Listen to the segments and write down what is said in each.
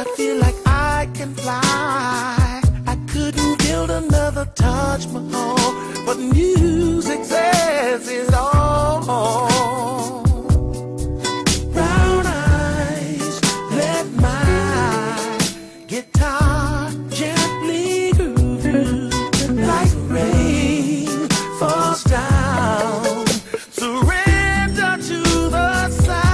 feel like I can fly. I couldn't build another Taj Mahal, but music says it all. Brown eyes, let my guitar gently groove you like rain falls down. Surrender to the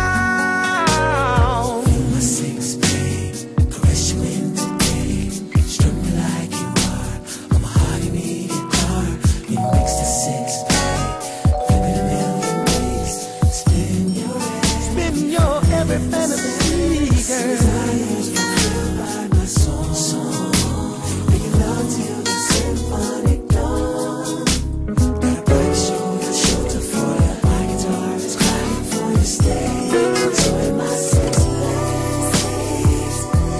sound. Feel my six pain, caress you in today. Strum me like you are a mahogany guitar. You mix the six pain, flip it a million ways. Spin your every fantasy, girl. Desires fulfilled by my song. Making love till the symphonic dawn. Got a bright shoulder for you. My guitar is crying for you. Stay, enjoy my six ways.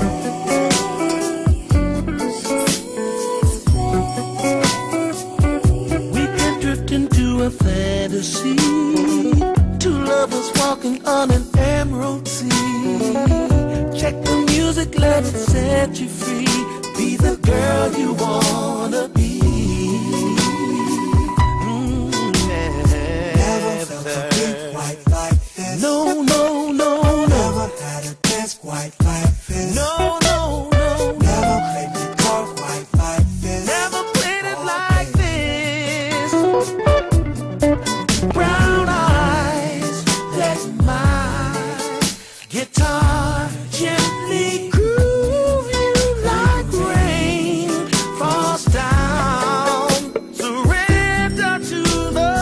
We can drift into a fantasy. Two lovers walking on an emerald sea. Check the music, let it set you free. Be the girl you wanna be. Never felt a beat quite like this. No, no, no, no. Never had a dance quite like this. No, no, no. Never played guitar quite like this. Never played it like this. Brown eyes, let my guitar gently groove you like rain falls down. Surrender to the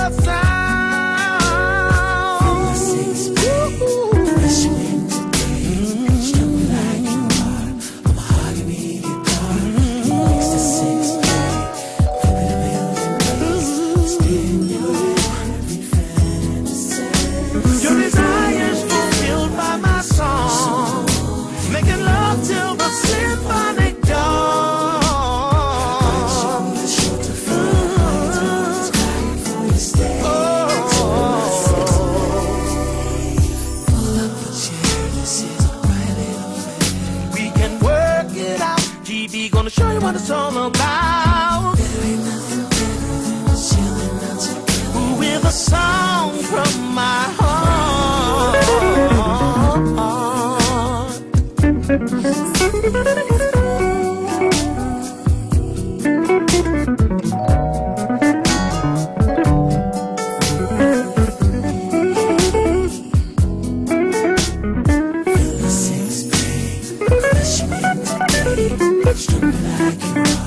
sound. Six pain, caress you in today. Strum me like you are a mahogany guitar. You mix the six pain, flip it a million ways. Spin your every fantasy. Your desires fulfilled by my song, making love till the symphonic dawn. Shoulder for you. My guitar is crying for you. Stay. Pull up a chair. This is a bright little affair. We can work it out. GB gonna show you what it's all about. There ain't nothing better than chilling out together. With a song from my heart. Feel the six pain, caress you in today. Strum me like you